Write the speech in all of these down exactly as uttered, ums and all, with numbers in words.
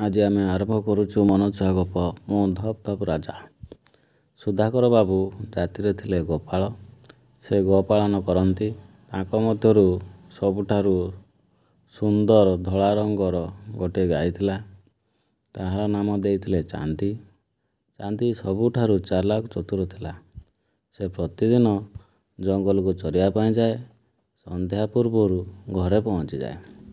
ଆଜି ଆମେ ଆରମ୍ଭ କରୁଛୁ ମନଛୁଆ ଗପ। ମୁଁ ଧପ୍ ଧପ୍ ରାଜା। ସୁଧାକର ବାବୁ ଜାତିରେ ଥିଲେ ଗୋପାଳ। ସେ ଗୋପାଳନ କରନ୍ତି। ତାଙ୍କ ମଧ୍ୟରୁ ସବୁଠାରୁ ସୁନ୍ଦର ଧଳା ରଙ୍ଗର ଗୋଟିଏ ଗାଈ ଥିଲା। ତାହାର ନାମ ଦେଇଥିଲେ ଚାନ୍ଦି। ଚାନ୍ଦି ସବୁଠାରୁ ଚାଲାକ ଚତୁର ଥିଲା। ସେ ପ୍ରତିଦିନ ଜଙ୍ଗଲକୁ ଚରିବା ପାଇଁ ଯାଏ। ସନ୍ଧ୍ୟା ପୂର୍ବରୁ ଘରେ ପହଞ୍ଚିଯାଏ।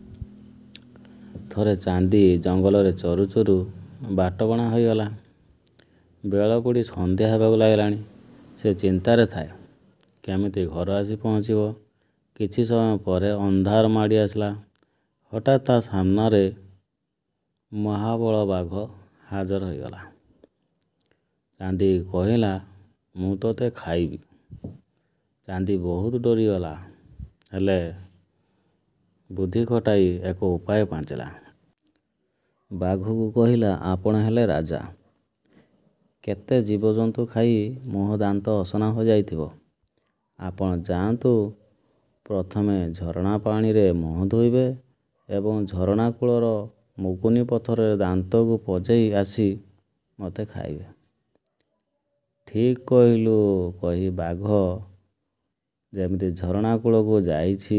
ଥରେ ଚାନ୍ଦି ଜଙ୍ଗଲରେ ଚରୁ ଚରୁ ବାଟବଣା ହୋଇଗଲା। ବେଳ ବୁଡ଼ି ସନ୍ଧ୍ୟା ହେବାକୁ ଲାଗିଲାଣି। ସେ ଚିନ୍ତାରେ ଥାଏ, କେମିତି ଘର ଆସି ପହଞ୍ଚିବ। କିଛି ସମୟ ପରେ ଅନ୍ଧାର ମାଡ଼ି ଆସିଲା। ହଠାତ୍ ତା ସାମ୍ନାରେ ମହାବଳ ବାଘ ହାଜର ହୋଇଗଲା। ଚାନ୍ଦି କହିଲା, ମୁଁ ତୋତେ ଖାଇବି। ଚାନ୍ଦି ବହୁତ ଡରିଗଲା, ହେଲେ ବୁଦ୍ଧି ଖଟାଇ ଏକ ଉପାୟ ପାଞ୍ଚିଲା। ବାଘକୁ କହିଲା, ଆପଣ ହେଲେ ରାଜା। କେତେ ଜୀବଜନ୍ତୁ ଖାଇ ମୁହଁ ଦାନ୍ତ ଅସନା ହୋଇଯାଇଥିବ। ଆପଣ ଯାଆନ୍ତୁ, ପ୍ରଥମେ ଝରଣା ପାଣିରେ ମୁହଁ ଧୋଇବେ ଏବଂ ଝରଣା କୂଳର ମୁଗୁନି ପଥରରେ ଦାନ୍ତକୁ ପଜେଇ ଆସି ମୋତେ ଖାଇବେ। ଠିକ୍ କହିଲୁ କହି ବାଘ ଯେମିତି ଝରଣା କୂଳକୁ ଯାଇଛି,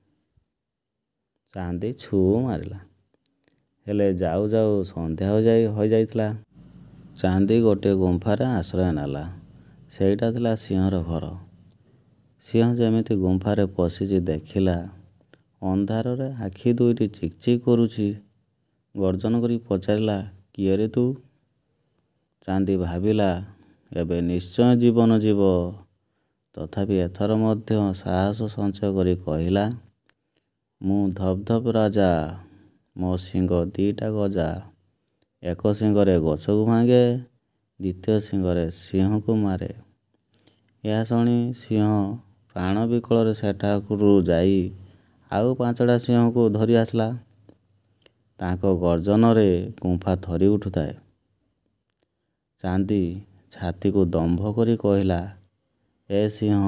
ଚାନ୍ଦି ଛୁ ମାରିଲା। ହେଲେ ଯାଉ ଯାଉ ସନ୍ଧ୍ୟା ହୋଇଯାଇଥିଲା। ଚାନ୍ଦି ଗୋଟିଏ ଗୁମ୍ଫାରେ ଆଶ୍ରୟ ନେଲା। ସେଇଟା ଥିଲା ସିଂହର ଘର। ସିଂହ ଯେମିତି ଗୁମ୍ଫାରେ ପଶିଛି ଦେଖିଲା, ଅନ୍ଧାରରେ ଆଖି ଦୁଇଟି ଚିକ୍ ଚିକ୍ କରୁଛି। ଗର୍ଜନ କରି ପଚାରିଲା, କିଏ ରେ ତୁ? ଚାନ୍ଦି ଭାବିଲା, ଏବେ ନିଶ୍ଚୟ ଜୀବନ ଯିବ। ତଥାପି ଏଥର ମଧ୍ୟ ସାହସ ସଞ୍ଚୟ କରି କହିଲା, ମୁଁ ଧପ୍ ଧପ୍ ରାଜା। ମୋ ଶିଙ୍ଗ ଦିଟା ଗଜା। ଏକ ଶିଙ୍ଗରେ ଗଛକୁ ଭାଙ୍ଗେ, ଦ୍ୱିତୀୟ ଶିଙ୍ଗରେ ସିଂହକୁ ମାରେ। ଏହା ଶୁଣି ସିଂହ ପ୍ରାଣ ବିକଳରେ ସେଠାରୁ ଯାଇ ଆଉ ପାଞ୍ଚଟା ସିଂହକୁ ଧରି ଆସିଲା। ତାଙ୍କ ଗର୍ଜନରେ ଗୁମ୍ଫା ଥରି ଉଠୁଥାଏ। ଚାନ୍ଦି ଛାତିକୁ ଦମ୍ଭ କରି କହିଲା, ଏ ସିଂହ,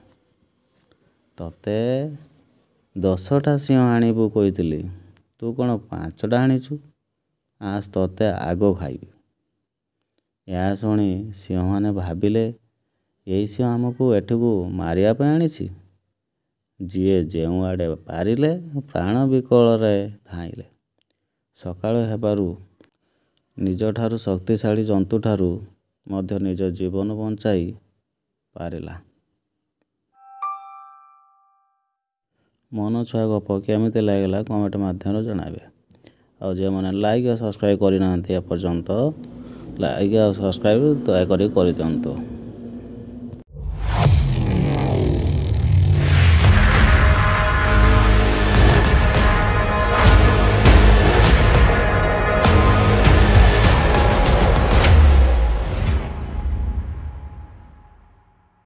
ତତେ ଦଶଟା ସିଂହ ଆଣିବୁ କହିଥିଲି, ତୁ କ'ଣ ପାଞ୍ଚଟା ଆଣିଛୁ? ଆସ ତତେ ଆଗ ଖାଇବି। ଏହା ଶୁଣି ସିଂହମାନେ ଭାବିଲେ, ଏଇ ସିଂହ ଆମକୁ ଏଠିକୁ ମାରିବା ପାଇଁ ଆଣିଛି। ଯିଏ ଯେଉଁଆଡ଼େ ପାରିଲେ ପ୍ରାଣ ବିକଳରେ ଧାଇଁଲେ। ସକାଳ ହେବାରୁ ନିଜଠାରୁ ଶକ୍ତିଶାଳୀ ଜନ୍ତୁଠାରୁ ମଧ୍ୟ ନିଜ ଜୀବନ ବଞ୍ଚାଇ ପାରିଲା। ମନଛୁଆ ଗପ କେମିତି ଲାଗିଲା କମେଣ୍ଟ ମାଧ୍ୟମରେ ଜଣାଇବେ। ଆଉ ଯେଉଁମାନେ ଲାଇକ୍ ଆଉ ସବସ୍କ୍ରାଇବ୍ କରିନାହାନ୍ତି ଏପର୍ଯ୍ୟନ୍ତ, ଲାଇକ୍ ଆଉ ସବସ୍କ୍ରାଇବ୍ ଦୟାକରି କରିଦିଅନ୍ତୁ।